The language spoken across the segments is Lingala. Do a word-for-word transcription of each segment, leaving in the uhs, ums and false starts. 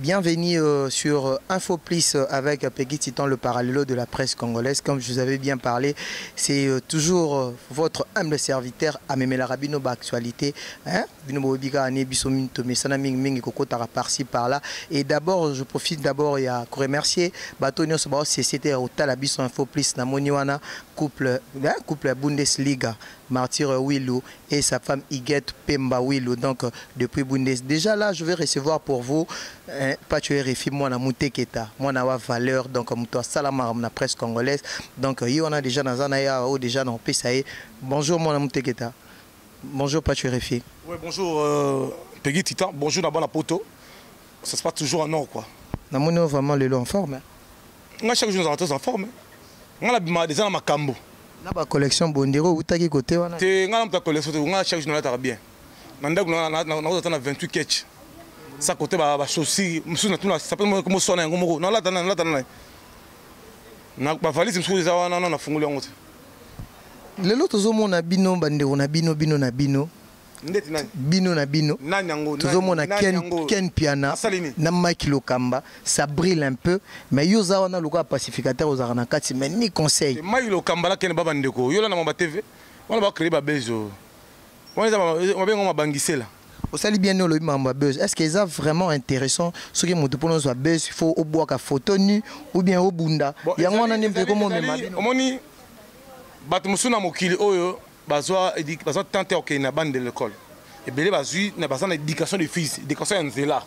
Bienvenue euh, sur InfoPlus avec Peggy Titan, le parallélo de la presse congolaise. Comme je vous avais bien parlé, c'est euh, toujours euh, votre humble serviteur Amemela Rabino Actualité. Hein? Par-ci par-là. Et d'abord, je profite d'abord et à remercier Batonio Sobao, c'était au Talabiso InfoPlus Namoniwana, couple, hein? couple Bundesliga. Martyr Willou et sa femme Iguette Pemba Willou, donc depuis Bundes. Déjà là, je vais recevoir pour vous hein, pas tuer Réfi, moi na Mouteketa, moi na valeur, donc moi Salama na presse congolaise. Donc il y en a déjà dans Zanaya ou déjà dans P S A E. Bonjour moi na Mouteketa. Bonjour pas tuer Réfi. Oui, bonjour euh, Peggy Titan, bonjour d'abord la poto. Ça se passe toujours en or quoi. Na mono vraiment le lot en forme. Moi chaque jour nous rentrons en forme. Moi la déjà dans ma cambo. Na ba collection bondero utaki côté wana. Te ngala mta collection te ngala chaque jour na ta bien. Na ndako na na na vingt-huit catch. Ça côté ba ba chaussures, monsieur na tuna ça peut comme sona ngomoko. Na la tana na tana. Na ba valise msuku za wana na funguli yango te. Lelo tozomona bino bandeko na bino bino na bino. Ndeti nani? Bino na bino. Nani yango? Tozomona Ken Ken Piana na Mike Lokamba, ça brille un peu mais yoza wana loka pacificateur aux arana kati mais ni conseil. Mike Lokamba la Ken baba ndeko. Yo la na mamba T V. On va créer ba bezo. On va bien on va bangisser là. Au sali bien le mamba buzz. Est-ce que c'est vraiment intéressant ce que moto pour nous soit buzz, il faut au bois ka photo nu ou bien au bunda. Ya ngwana nimpe comme même. Omoni bato musuna mokili oyo bazwa bazwa tenter OK na bande de l'école. Et belé bazui na bazana éducation de fils, éducation nzela.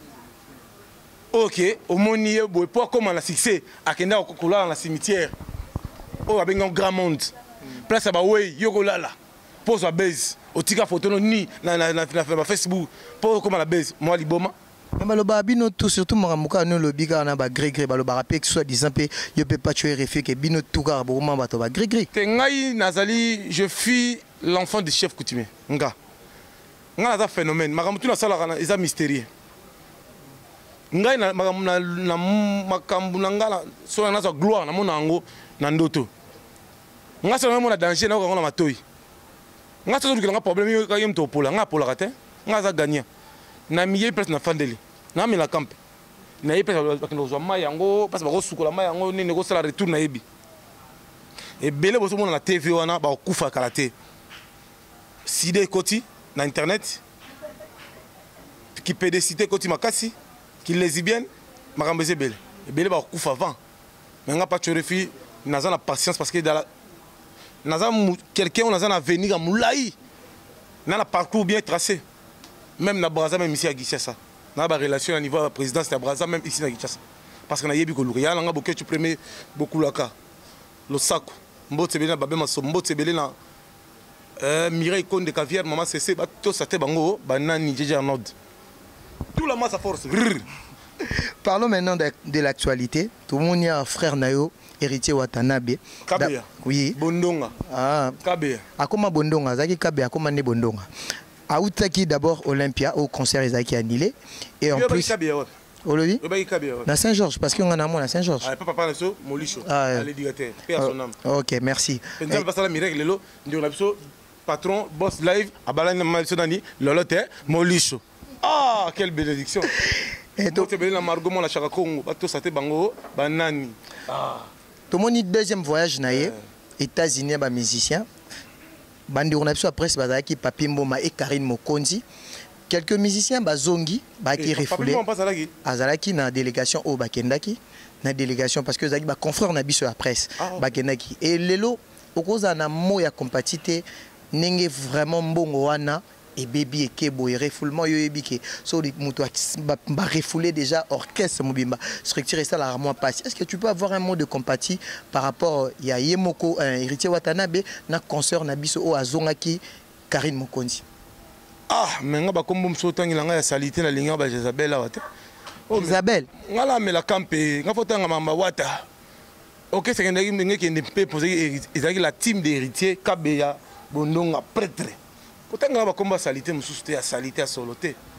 OK, omoni boy pour comment la succès akenda kokola na cimetière. Oh abenga grand monde. Place ba wey yoko lala. Pose a base. Otika photo no ni na na na Facebook. Pour comment la base moi liboma. Mais baloba bino tout surtout maramuka no lobi ka na ba gré gré baloba rapé que soit disant pe yo peut pas tuer refé que bino tout ka bo mamba to ba gré gré. Te ngai nazali je suis l'enfant du chef coutumier. Nga. Nga za phénomène maramutu na sala kana eza mystérieux. Ngai na na na makambu na ngala so na za gloire na mona ngo na ndoto. Nga so na mona danger na ko na matoyi. Nga so ko nga problème yo ka yem to pola nga pola kate. Nga za gagnant. Na miye place na fandeli na mi la camp na yepe bakendo zo ma yango parce ba ko sukola ma yango ni ne ko sala retour na yebi e belé bo so mona na T V wana ba kufa kalaté side koti na internet qui peut décider koti makasi qui lesbienne makambeze belé e belé ba kufa avant mais nga pas chorefi naza na patience parce que dans la naza quelqu'un on a un avenir à moulai na na parcours bien tracé. Même na Braza, même ici à Kinshasa. Na ba relation à niveau de la présidence de Braza, même ici à Kinshasa. Parce que na yebi ko luria, na beaucoup tu premier beaucoup laka. Le sac, mbote beli na babé maso, mbote beli na euh Mireille Konde Caviar, maman cessé, ba to saté bango, banani Jeje Nord. Tout la masse à force. Parlons maintenant de, de l'actualité. Tout le monde y a un frère Nayo, héritier Watanabe. Kabea. Oui. Bondonga. Ah. Kabea. Akoma Bondonga, Zaki Kabea, Akoma ne Bondonga. Aoutaki d'abord Olympia au concert Isaki annulé et en plus au levi na Saint-Georges parce qu'on en a moins à Saint-Georges. Ah papa parle ça Molicho à l'éducateur paix à son âme. OK merci. Pendant passe la miracle lelo ndio na biso patron boss live abalani na biso nani lolote Molicho. Ah quelle bénédiction. Et donc tu na Margot mon la chaka Congo bato saté bango banani. Ah tout mon deuxième voyage naé États-Unis ba musicien. Bandi on a besoin après bazaki Papi Mboma et Karine Mokonzi. Quelques musiciens bazongi ba qui refoulé. Azalaki na délégation au Bakendaki, na délégation parce que zaki ba confrère na biso la presse Bakendaki et lelo okoza na moya compatité nenge vraiment mbongo wana et baby et kebo et refoulement yo ebike so muto ba refoulé déjà orchestre mobimba structurer ça la moi passe. Est-ce que tu peux avoir un mot de compatie par rapport il y a Yemoko héritier Watanabe na concert na biso o azongaki Karine Mokonzi. Ah mais nga ba kombo msotangi langa ya salité na linga ba Isabelle la wate. Oh Isabelle ngala me la campe nga fotanga mamba wata. OK c'est ngaki ngeki ndempe poser ezaki la team d'héritier Kabeya Bondonga prêtre. Pourtant nga ba komba salité mususu te ya salité ya soloté.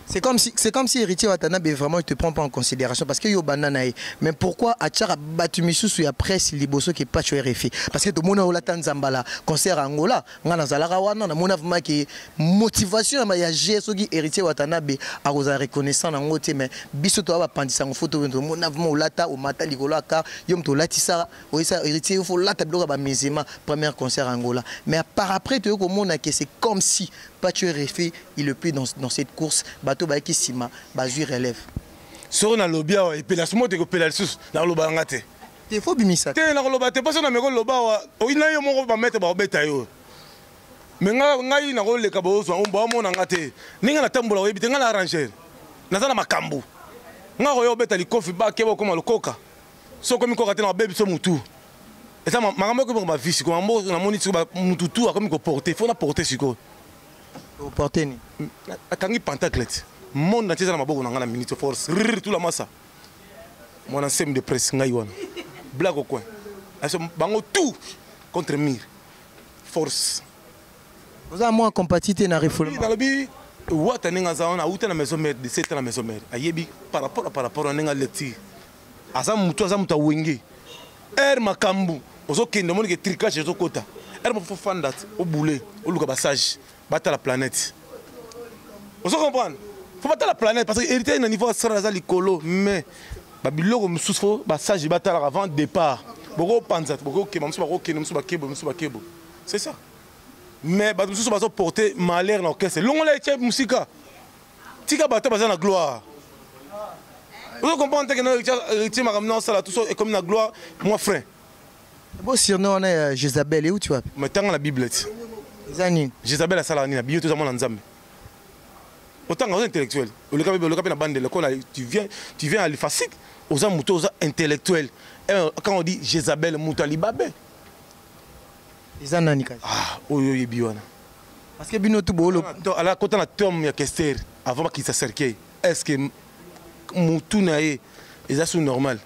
C'est comme si c'est comme si héritier Watanabe vraiment il te prend pas en considération parce que yo banana. Mais pourquoi Achara Batumisu sur la presse liboso qui est pas sur R F I? Parce que tout le monde a la Zambala concert Angola, ngana zalaka wana na mona vraiment qui motivation ya G S O qui héritier Watanabe a rosa reconnaissant na ngote mais biso to ba pandisa ngo photo to mona vraiment lata o mata likolo aka yom to latisa o isa héritier faut lata bloka ba misema premier concert Angola. Mais par après tu ko mona que c'est comme si Patio R F I il est plus dans dans cette course. Bato ba kisima ba jui relève sur na lobia et puis la sumo te ko pela sus na loba ngate te faut bimisa te na loba te parce na me ko loba wa o ina yo mo ba mettre ba obeta yo me nga ngai na ko le ka bo so on ba mo na ngate ninga na tambola o ebite nga na arranger na sana makambu nga ko yo obeta li kofi ba ke bo ko malokoka so ko mi ko kate na bebi so mutu et ça makambo ko ba visi ko mbo na moni ba mutu tu ko mi ko porter faut na porter siko au porter ni akangi pantaclette monde entier na maboko na ngana minute force tout la massa mon ancien de presse ngai wana blague au coin aso bango tout contre mire force vous avez moins compatibilité na refoulement dans le bi wata ninga za on a uta na maison mère de sept na maison mère ayebi par rapport par rapport à ninga lecture asa mutu asa muta wenge er makambu ozo kende moni ke tricage zo kota er mo fo fandat au boulet au luka passage battre la planète. Vous comprenez? Il faut battre la planète parce que hériter un niveau de l'écolo, mais Babylone me souffre, ça j'ai battu avant départ. Beaucoup panzat, beaucoup qui m'ont beaucoup qui m'ont beaucoup beaucoup beaucoup. C'est ça. Mais Babylone souffre parce porter malheur dans l'orchestre. Long les tchèp musique. Tika battre parce la gloire. Vous comprenez que hériter ma ramenant ça là tout ça est comme la gloire moi frère. Bon surnom on est Jézabel et où tu vas? Mais tant la Bible. Zani. Jézabel a salani na bio tout ça mon nzambe. Autant aux intellectuels. Le cap le cap na bande l'école tu viens tu viens à l'efacik aux amuto aux intellectuels. Quand on dit Jézabel Moutali Babé. Izanani ka. Ah, oyo yebiwana. Parce que bino tout bolo. Ala kota na tom ya Kester avant qu'il s'acerquait. Est-ce que mutu na ye eza sous normal?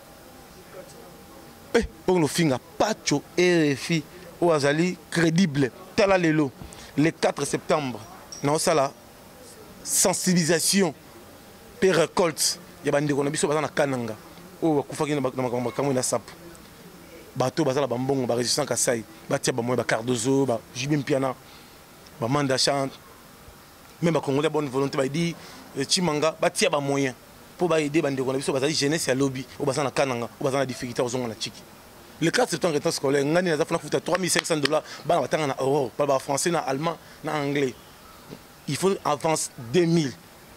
Eh, on no finga Pacho R F I ou azali crédible. Tala lelo le quatre septembre na osala sensibilisation pe récolte ya bande ko na biso bazana kananga o bakufaki na makambo na sapo bato bazala bambongo ba résistant kasai batia ba moyo ba cardozo ba jibim piana ba manda chante même ba congolais bonne volonté ba dit chimanga batia ba moyen pour ba aider bande ko na biso bazali jeunesse ya lobby o bazana kananga o bazana difficulté ozonga na chiki. Le quatre septembre étant scolaire, ngani na zafuna futa trois mille cinq cents dollars, ba batanga na euro, pas ba français na allemand na anglais. Il faut avance deux mille.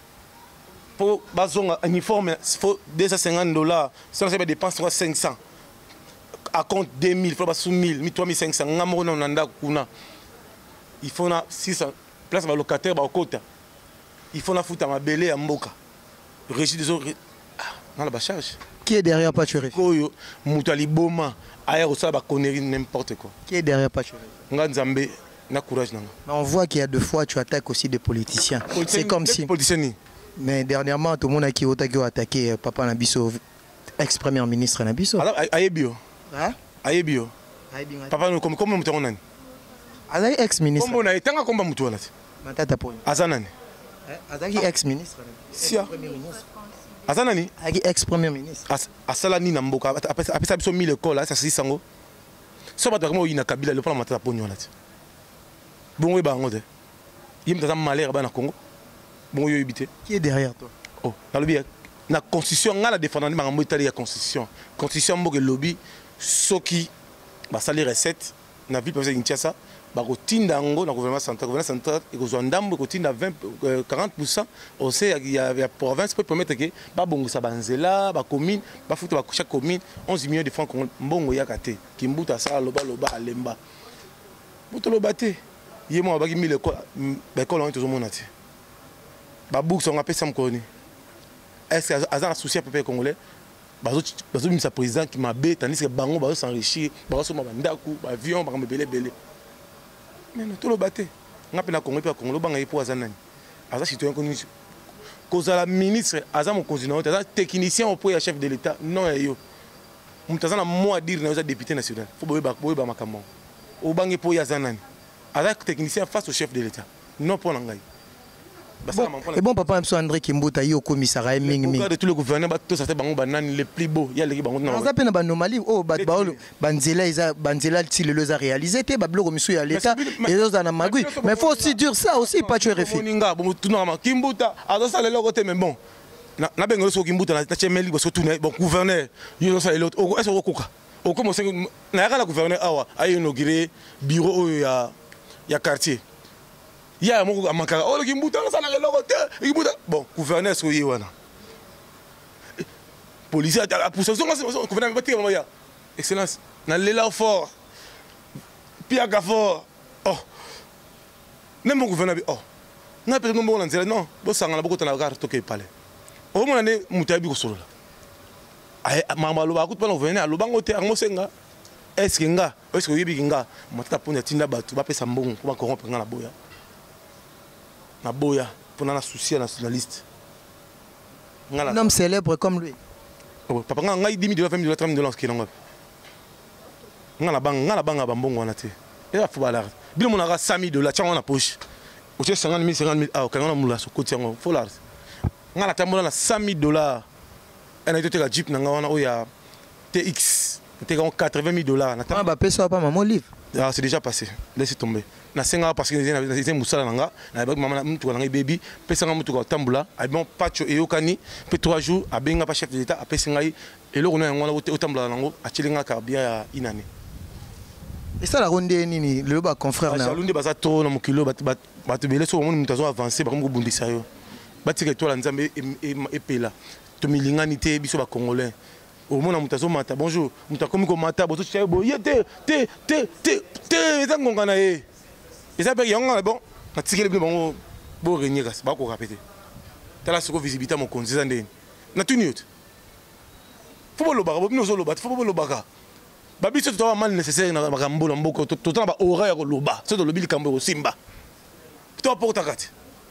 Pour bazonga uniforme, il faut deux cent cinquante dollars, ça c'est dépense cinq cents. À compte deux mille, il faut ba sous mille, trois mille cinq cents, ngamoro na nanda kuna. Il faut na six cents place ba locataire ba okota. Il faut na futa mabele ya mboka. Régie des autres dans la charge. Qui est derrière Pachori? Koyo Moutali Boma, ailleurs ça va connerie n'importe quoi. Qui est derrière Pachori? Nganzambe na courage nanga. On voit qu'il y a deux fois tu attaques aussi des politiciens. C'est comme si. Politiciens. Mais dernièrement tout le monde a qui a attaqué Papa Nabiso, ex-premier ministre Nabiso. Alors Ayebio. Hein? Ayebio. Papa nous comme comment mutu nani? Azali ex-ministre. Comment na etanga komba mutu wana? Matata po. Azanani. Azali ex-ministre. Sia. Azanani? Azali ex-premier ministre. Asala ni na mboka apesa biso mille écoles ça six sango. So ba vraiment ina kabila le plan matata po nyona ti. Bon ba ngote. Yim tata malheur ba na Congo. Bon yo ibité. Qui est derrière toi? Oh, na lobby na constitution ngala défendre ma ngambo itali ya constitution. Constitution mboke lobby soki ba sali recette na ville province Kinshasa ba kotinda ngo na gouvernement central gouvernement central et ko ndambo kotinda vingt quarante pour cent au sein ya ya province pour permettre que ba bongisa banzela ba commune ba futa ba chaque commune onze millions de francs mbongo ya kate kimbuta sa loba loba alemba buto loba te yemo ba ki mille école ba école on tout monde ati ba book son appel sam koni est-ce que azan associé peuple congolais bazo bazo misa président qui m'a bé tandis que bango bazo s'enrichir bazo ma bandaku ba avion ba belé belé mais tout le baté ngape na Congo pe Congo banga ipo azanani aza citoyen connu cause la ministre aza mon continent aza technicien au point chef de l'état non yo mutazana moi dire na député national faut boye ba boye ba makambo o bangi po yazanani aza technicien face au chef de l'état non pour ngai Et bon, papa, M. André Kimbuta, il y a un commissariat. De tous les gouverneurs, tous les plus beaux. Il y a les banques. On s'appelle une anomalie. Oh, Banzela, Banzela, il les a réalisés. Bablo, monsieur, à l'État. Et les autres, Magui. Mais il faut aussi dire ça aussi, pas tu es refait. Kimbuta, à ça, les logotés, mais bon. Na bengo so Kimbuta, na tchemeli, parce que tout bon gouverneur, il y a ça et l'autre. Est-ce que vous au comment c'est na la gouverneur awa a inauguré bureau il y a il y a quartier. Il y a mon Amakara. Oh, le Kimbuta, ça n'a rien à Kimbuta. Bon, gouverneur, c'est où est policier, la possession, le gouverneur va tirer, maman. Excellence, dans l'élan fort, Piaga fort. Oh, même mon gouverneur, oh, n'a pas de nom, non, bon, ça n'a pas de temps à toquer palais. Au moins, on est moutabi au sol. Maman, le bagout, on venait à l'obangote, à Mosenga. Est-ce qu'il y a, est-ce qu'il y a, moi, tu as pris un tinda batu, tu vas payer ça bon, pour corrompre la boya. Na boya, pour na souci nationaliste. Un homme célèbre comme lui. Papa, on a dix mille dollars, vingt mille dollars, trente mille dollars qui n'ont on a la banque, on a la banque à Bambon, on a été. Et là, il faut pas l'arrêter. Bien, on a cent mille dollars, tiens, on a poche. On a cinquante mille, cinquante mille, ah, ok, on a moula sur côté, il faut l'arrêter. On a la tambour, on a cent mille dollars. On a été à Jeep, on a T X, on a quatre-vingt mille dollars. On a payé ça, pas maman livre. Ah, c'est déjà passé, laissez tomber. Na senga parce que les moussala nanga, na maman mutu nanga baby, pesanga mutu ka tambula, a bon patcho et okani, pe trois jours, a benga pas chef de l'état, a pesinga et le rona ngona au tambula nango, a chilinga ka bia inane. Et ça la ronde nini, le ba confrère na. La ronde baza to na mokilo bat bat bat bele so mon mutazo avancer ba ko bundisa yo. Batike to la nzambe e pela. To milingani te biso ba congolais. Au moins, on mata. Bonjour, on a commis comme mata. Bonjour, tu es beau. Te, te, te, te, te, te, on a eu. Et ça, il y a un bon. On a tiré le bon, bon régner. C'est pas quoi répéter. Tu as la seconde visibilité à mon compte. C'est un dé. On a tout nu. Faut pas le baga. Faut pas le baga. Faut pas le baga. Babi, c'est tout mal nécessaire. On a un rambo, un beau. Tout le temps, on a horaire le bas. C'est dans le bil cambo au Simba. Tu as pas ta carte.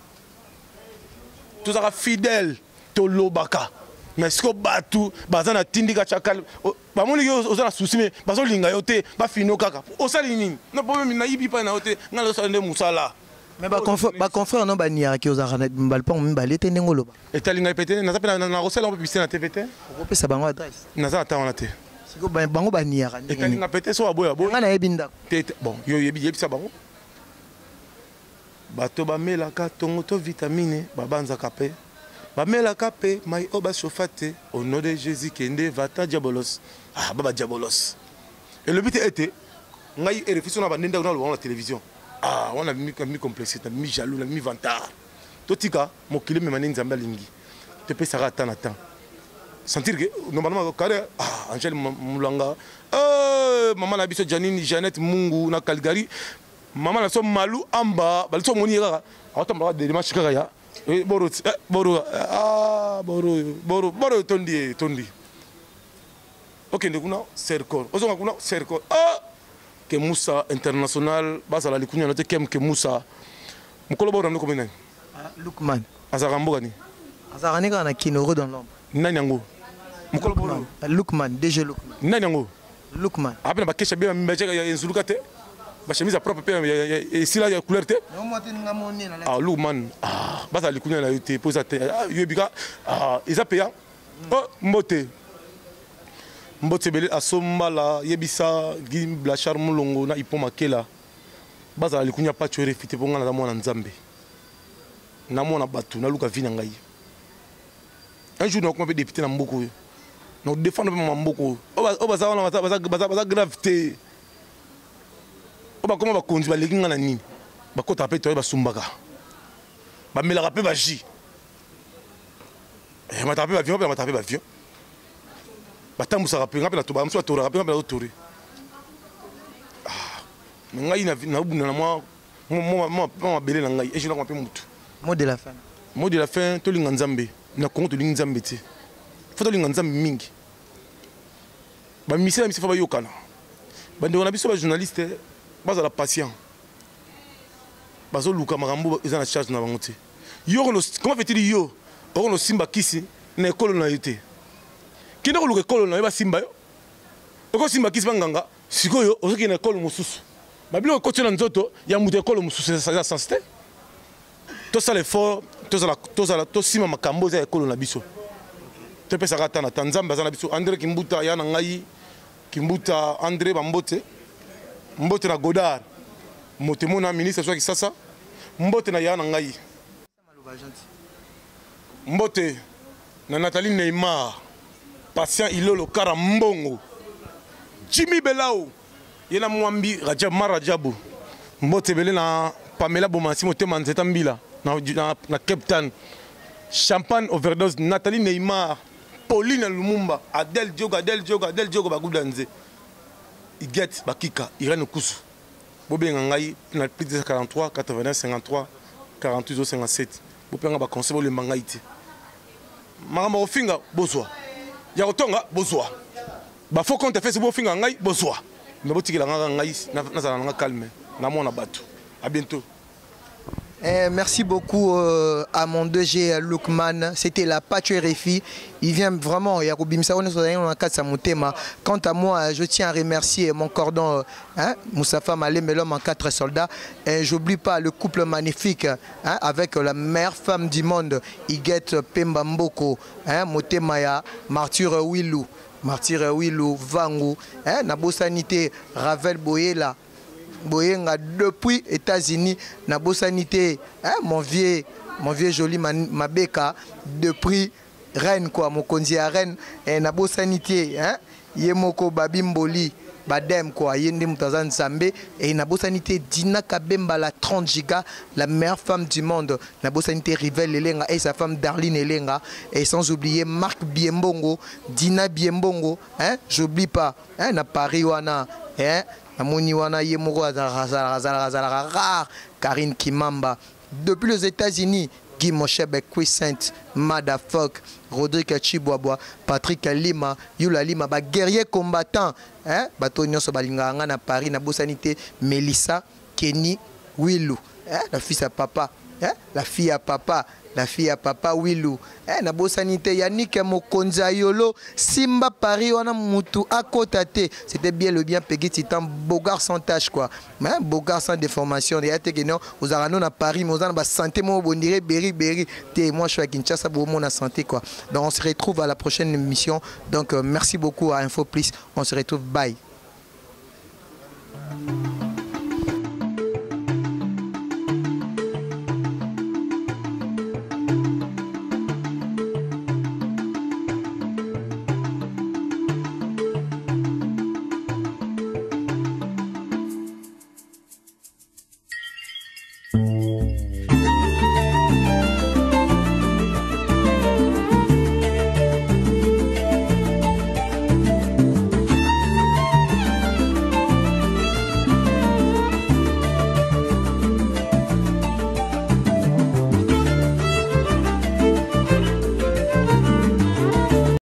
Tu seras fidèle. Tu le baga. Mais ce que batu bazana tindika chakal ba moni yo ozana souci mais bazo linga yote ba fino kaka o sali nini no problème na yibi pa na yote ngalo sande musala mais ba confrère ba confrère no ba niara ki ozara na balpon mba lete ndengolo ba etalinga pété na zapela na rosela on peut pisser na T V T on peut sa bango adresse na za ata on a te siko ba bango ba niara etalinga pété so aboya bo ngana ebinda bon yo yebi yebi sa bango bato ba melaka tongo to vitamine ba banza kapé Bamela kapé, mai oba chauffate, au nom de Jésus kende vata diabolos. Ah, baba diabolos. Et le but était, on a eu réflexion à la télévision. Ah, on a mis mis complexité, on a mis jaloux, on a mis vantard. Totika, mon kilo me mané nzamba lingi. Te peux ça attendre attendre. Sentir que normalement carré, ah, Angèle Moulanga, euh, maman la biso Janine, Jeannette Mungu na Calgary, maman la so Malou Amba, bal so moni ga. Attends, des matchs kaya. Eh, Boro, eh, Boro, ah, Boro, Boro, Boro, Tondi, Tondi. Ok, nous avons Sercor. Nous avons Sercor. Ah, que Moussa international, basa la likunya note kem que Moussa. Nous collaborons nous comme Ah, Lukman. Azarambo gani. Azarani kana kinoro dans l'ombre. Nani yango. Nous collaborons. Lukman, D G Lukman. Nani yango. Lukman. Après na bakesha bien mbéje ya nzulukate. Ba chemise propre pe et si là il y a couleur te ah Lukman ah basa likunya na yote posa te ah yebika ah ils a payé oh mbote mbote belé asomba la yebisa gi blachar mulongo na ipo makela basa likunya pa tu refité pour ngana na mwana nzambe na mwana batu na luka vina ngai un jour on peut député na mboko no défendre ma mboko o basa wana basa basa basa gravité comment va conduire les gens nani ba ko taper toi ba sumbaka ba mela rapper ba ji et ma taper ba avion ba taper ba avion ba tambu sa rapper rapper la to ba mso to rapper ba to ah ngai na na buna na moi moi moi moi belé na ngai et je na ko mutu mot de la fin mot de la fin to linga nzambe na kongo to linga nzambe ti faut to linga nzambe mingi ba misela misi fa ba yokana ba ndona biso ba journaliste bas à la patient bazo luka makambo ils en charge na bango te yo comment fait-il yo on no simba kisi na école na yote kinde ko luka école na ba simba yo ko simba kisi banganga sikoyo ozoki na école mususu babilo ko tena nzoto ya mutu école mususu ça ça sensité tout ça l'effort tozala tozala tosima makambo za ekolo na biso topesaka ata na tanzambe aza na biso André Kimbuta ya na ngai Kimbuta André Bambote Mbote na Godard Motemona ministre soki sasa Mbote na ya na ngai Mbote na Nathalie Neymar Patient Ilolo Kara Mbongo Jimmy Belao yena mwambi Rajab Marajabu Mbote bele na Pamela Bomansi Motema Nzeta Mbila na, na, na Cape Town Champagne Overdose Nathalie Neymar Pauline Lumumba Adel Diogo Adel Diogo Adel Diogo Baguda Nze Iget Bakika Irene Kusu Bobé Ngangai na plus de quarante-trois quatre-vingt-un cinquante-trois quarante-huit cinquante-sept Bopenga ba conseil le mangaiti Magama ofinga bozwa ya otonga bozwa ba faut compte fait bo finga ngai bozwa mais botikela nganga ngai na zala nga calme na mona bato à bientôt. Eh, merci beaucoup euh, à mon deux G Lookman, c'était la Patue R F I. Il vient vraiment, quant à moi, je tiens à remercier mon cordon, hein, Moussafa Malem, l'homme en quatre soldats. Et j'oublie pas le couple magnifique, hein, avec la meilleure femme du monde, Iguette Pembamboko, hein, Motemaya, Martyr Willou, Martyr Willou, Vangu, hein, Nabosanité, Ravel Boyela. Boyenga depuis États-Unis, na bosanité, hein, mon vieux, mon vieux joli Mabeka, depuis Rennes quoi, mon konzi à Rennes, et na bosanité, hein, Yemoko Babimboli, Badem quoi, Yende Moutazan Zambé, et na bosanité Dina Kabemba la trente gigas, la meilleure femme du monde, na bosanité Rivel Elenga et sa femme Darlene Elenga, et sans oublier Marc Biembongo, Dina Biembongo, hein, j'oublie pas, hein, na Paris wana, hein. Amoni wana yemoko rare Karine Kimamba depuis les États-Unis Guy Moshebe Quissent Madafuck Rodrigue Chibwabwa Patrick Lima Yula Lima ba guerrier combattant hein bato nyonso balinganga na Paris na bosanité Melissa Kenny Willou hein la fille à papa hein la fille à papa la fille à papa Willou eh na bosanité Yannick Mokonza Yolo Simba Paris wana mutu à côté c'était bien le bien Peggy Titan beau garçon sans tâche quoi mais beau garçon sans déformation et te non aux arano na Paris mais on ba santé mo bondiré Berry Berry té moi je suis à Kinshasa pour mon santé quoi donc on se retrouve à la prochaine émission donc euh, merci beaucoup à Info Plus on se retrouve bye.